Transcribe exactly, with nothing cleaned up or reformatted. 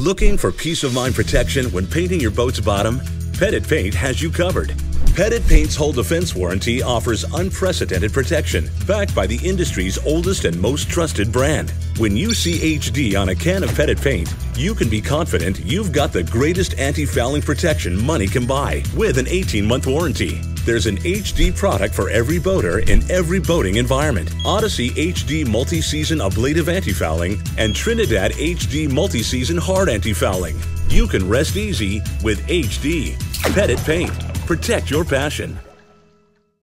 Looking for peace of mind protection when painting your boat's bottom? Pettit Paint has you covered. Pettit Paint's Hull Defense Warranty offers unprecedented protection, backed by the industry's oldest and most trusted brand. When you see H D on a can of Pettit Paint, you can be confident you've got the greatest anti-fouling protection money can buy, with an eighteen month warranty. There's an H D product for every boater in every boating environment. Odyssey H D Multi-Season Ablative Anti-Fouling and Trinidad H D Multi-Season Hard Anti-Fouling. You can rest easy with H D. Pettit Paint. Protect your passion.